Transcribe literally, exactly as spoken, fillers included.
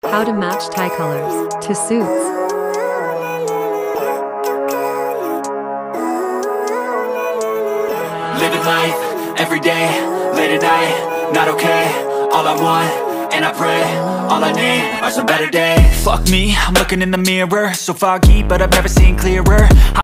How to match tie colors to suits. Living life, every day, late at night, not okay. All I want, and I pray, all I need are some better days. Fuck me, I'm looking in the mirror, so foggy, but I've never seen clearer.